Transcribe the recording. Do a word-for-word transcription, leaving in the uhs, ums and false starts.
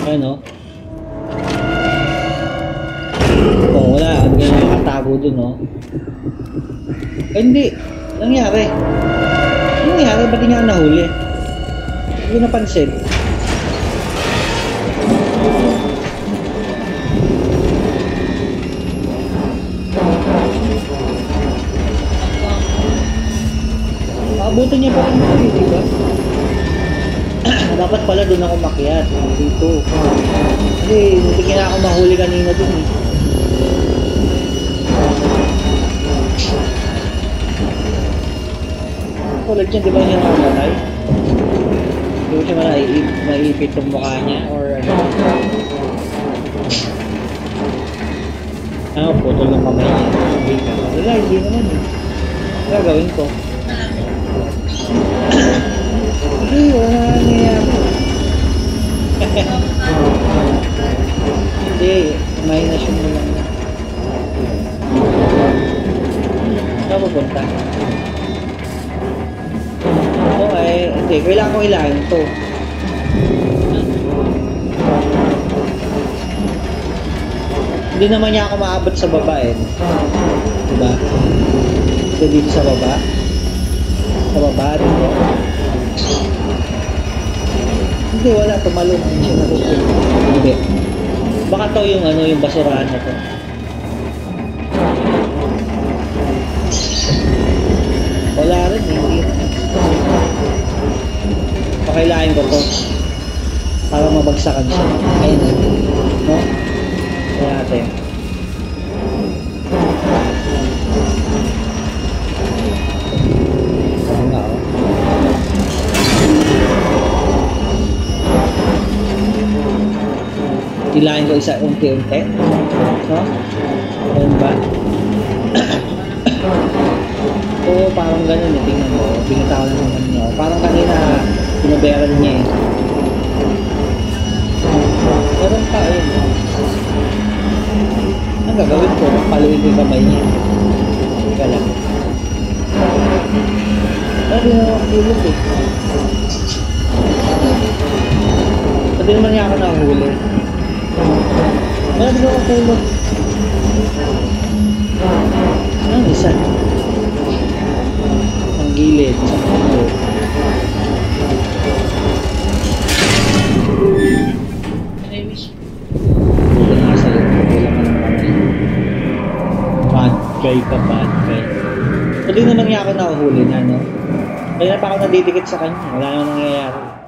Ano? Oh, wala. Ano ganyan nakatago dun, no? Eh, hindi. Nangyari. Ano nangyari? Ba't niya ako nahuli? Hindi ko napansin. Abutin niya pa rin ito, di ba? Dapat pala doon ako makiat. Dito. Kasi hindi kina ako mahuli kanina doon eh. Tulad niya, di ba niya nakamatay? Hindi ko siya maiip, maiipit yung mukha niya or ano. Ano, putol ng kamay niya. Hindi ka. Wala, hindi naman eh. Ano gagawin ko? Hindi, wala nangyayari. Hindi, imagination mo lang na. Saan pupunta? Okay, hindi, kailangan ko ilahin ito. Hindi naman niya ako maabot sa baba eh. Diba? Ito dito sa baba. Sa baba, dito. Hindi, wala. Tumalong. Hindi siya natutulog. Hindi. Baka to yung ano, yung basurahan na to. Wala rin, hindi. Pakailain ko to. Para mabagsakan siya. Ayun. No? Kaya natin. Ano nga, oh. Ilahin ko isa unti-unti. No? Ayun ba? Oo, parang ganun eh. Tingnan mo. Binitaw na naman niya. Parang kanina, pinabayaran niya eh. Meron pa, ayun. Ang gagawin ko, paluin ko yung kamay niya. Teka lang. Pero di naman kulog eh. Pwede naman niya ako nahuli. Pero di naman kulog. Ang isa. Ang gilid sa kulog. Buto na sa'yo. Wala ka ng kamay. Bad guy ka, bad guy. Pwede naman niya ako nahuhuli na, no? Kaya na pa ako nadidikit sa kanya. Wala namang nangyayari.